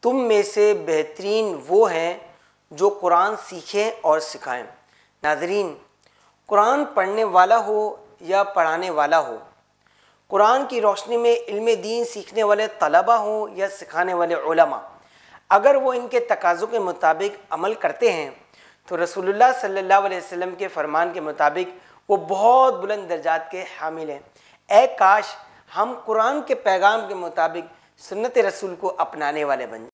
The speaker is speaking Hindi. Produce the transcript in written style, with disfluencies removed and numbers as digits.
तुम में से बेहतरीन वो हैं जो कुरान सीखें और सिखाएं। नाज़रीन, कुरान पढ़ने वाला हो या पढ़ाने वाला हो, कुरान की रोशनी में इल्म दीन सीखने वाले तलबा हों या सिखाने वाले उलमा, अगर वो इनके तकाज़ों के मुताबिक अमल करते हैं तो रसूलुल्लाह सल्लल्लाहु अलैहि वसल्लम के फरमान के मुताबिक वो बहुत बुलंद दर्जात के हामिल हैं। ए काश हम कुरान के पैगाम के मुताबिक सुन्नत रसूल को अपनाने वाले बन